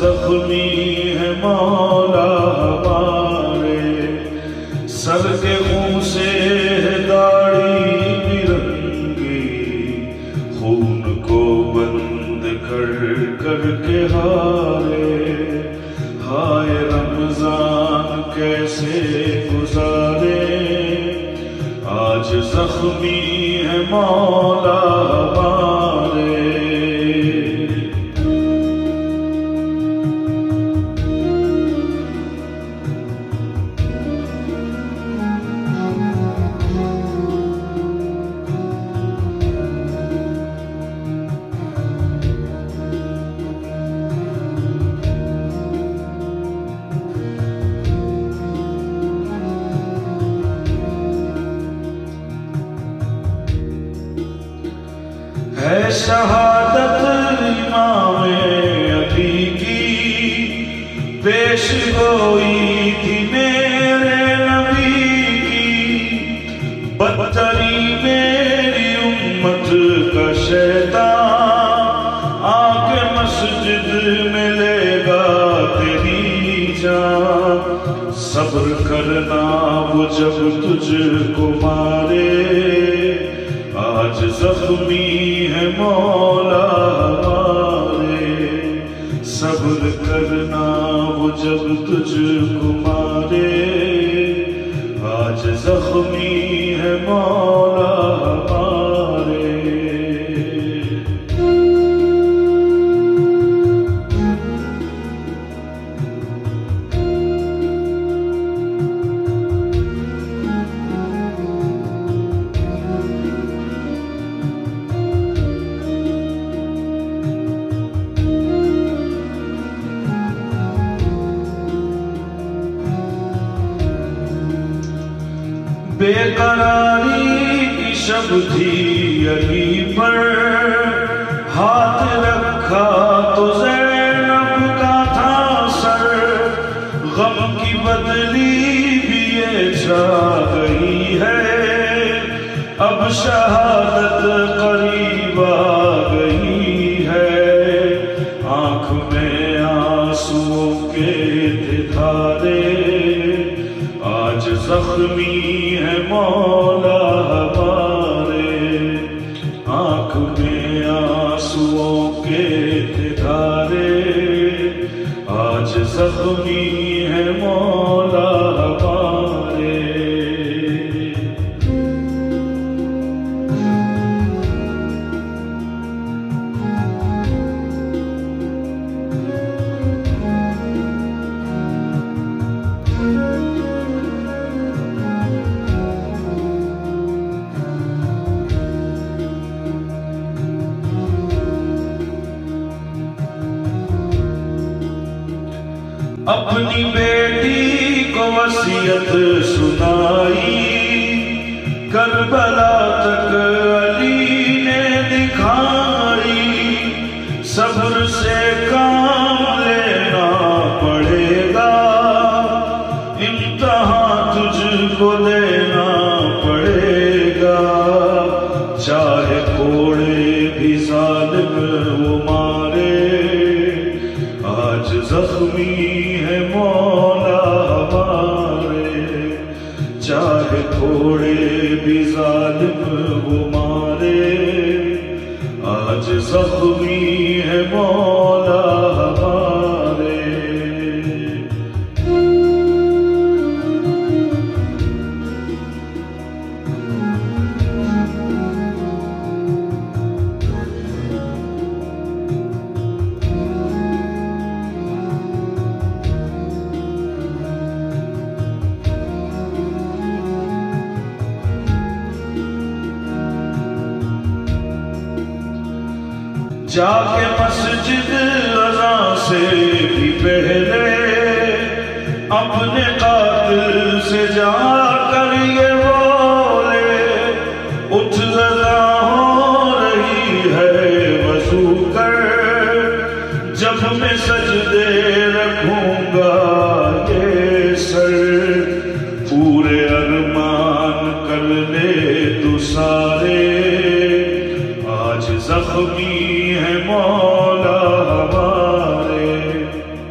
जख्मी है मौला हमारे, सर के खून से है दाढ़ी बिरंगी, खून को बंद कर कर के हारे। हाय रमजान कैसे गुजारे, आज जख्मी है मौला हमारे। है शहादत इमामे अली की, पेश गोई थी मेरे नबी की। बदतरी मेरी उम्मत का शैतान, आके मस्जिद में लेगा तेरी जान। सब्र करना वो जब तुझको मारे, आज जख्मी है मौला हमारे। सब्र करना वो जब तुझको मारे, आज जख्मी है मौला हमारे। बेकरारी की शब थी अली पर, हाथ रखा तो ज़ैनब का था सर। गम की बदली भी ये छा गई है, अब शहादत करीब आ गई है। आँख में आंसुओं के थे धारे, आज जख्मी है मौला हमारे। आँख में आंसुओं के थे धारे, आज जख्मी है मौला हमारे। अपनी बेटी को वसीयत सुनाई, करबला तक अली ने दिखाई। सब्र से काम लेना पड़ेगा, इम्तिहान तुझको लेना पड़ेगा। चाहे कोड़े भी जालिम वो मारे, आज जख्मी है मौला हमारे। चाहे थोड़े भी जालिम वो मारे, आज जख्मी है मौला हमारे। जाके मस्जिद अज़ां से भी पहले, अपने कातिल से जाकर ये बोले, उठ ज़रा हो रही है वज़ू कर, जब मैं सजदे रखूंगा ये सर। पूरे अरमान कर ले तू सारे, आज जख्मी है मौला हमारे।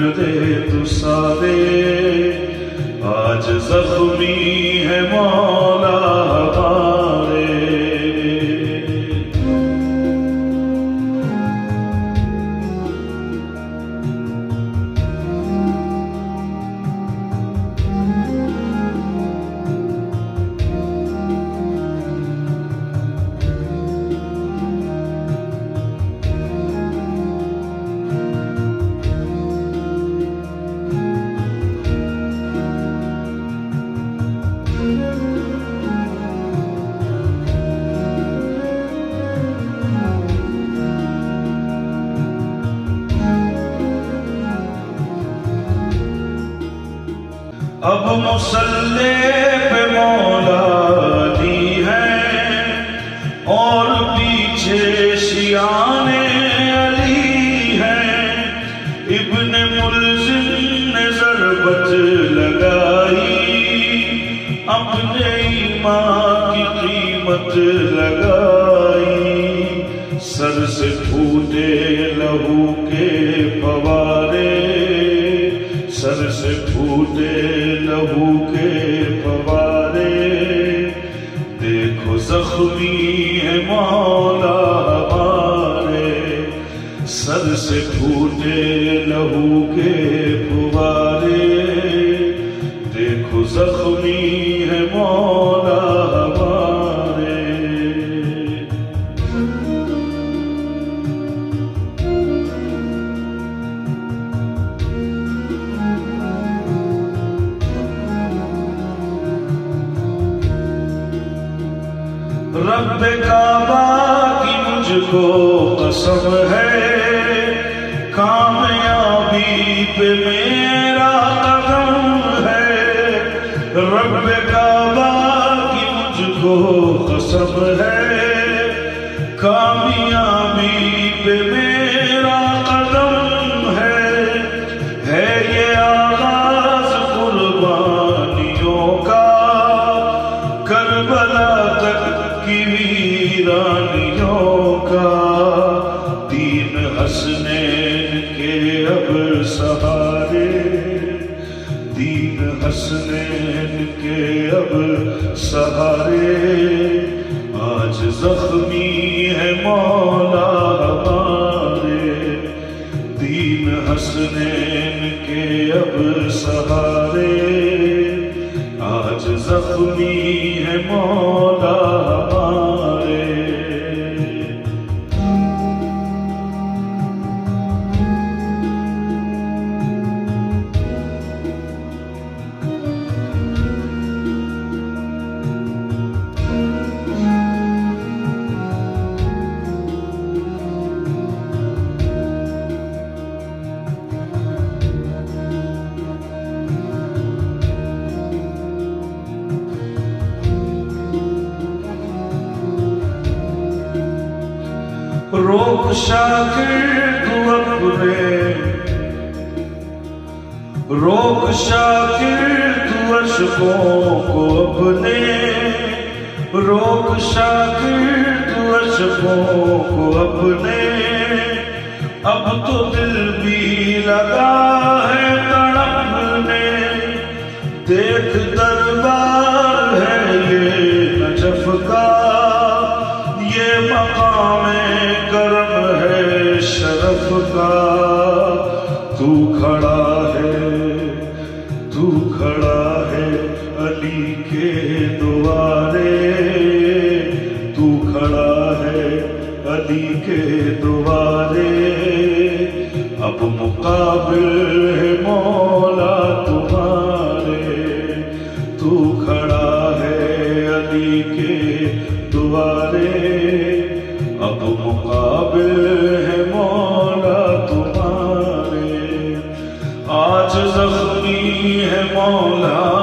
दे तू सारे, आज जख्मी है मौला हमारे। अब मुसल्ले पे मौला अली है और पीछे शियाने अली है। इब्ने मुल्जिम ने ज़रबत लगाई, अपने ईमान की कीमत लगाई। सर से फूटे लहू के फवारे, सर से फूटे लहू के फवारे। देखो जख्मी है मौला हमारे, सर से फूटे लहू के फवारे। देखो जख्मी है मौला हमारे। रब्बे काबा की मुझको कसम है, कामयाबी पे मेरा कदम है। रब्बे काबा की मुझको कसम है, कामयाबी पे मेरा कदम है। ये आगाज़ कुर्बानियों का, करबला तक की वीरानियों का। दीन हसनैन के अब सहारे, दीन हसनैन के अब सहारे। आज जख्मी है मौला हमारे, दीन हसनैन के अब सहारे। आज जख्मी है मौला हमारे। रोक शाकिर तू अपने, रोक शाकिर तू अशकों को अपने। रोक शाकिर तू अशकों को अपने। अब तो दिल भी लगा है तड़पने। देख दरबार है ये नजफ का, ये मकाम करम है शरफ का। तू खड़ा है, तू खड़ा है अली के द्वारे। तू खड़ा है अली के द्वारे। अब मुकाबिल है मौला तुम्हारे। तू खड़ा है अली के द्वारे। अब मुकाबिल है मौला तुम्हारे। आज जख्मी है मौला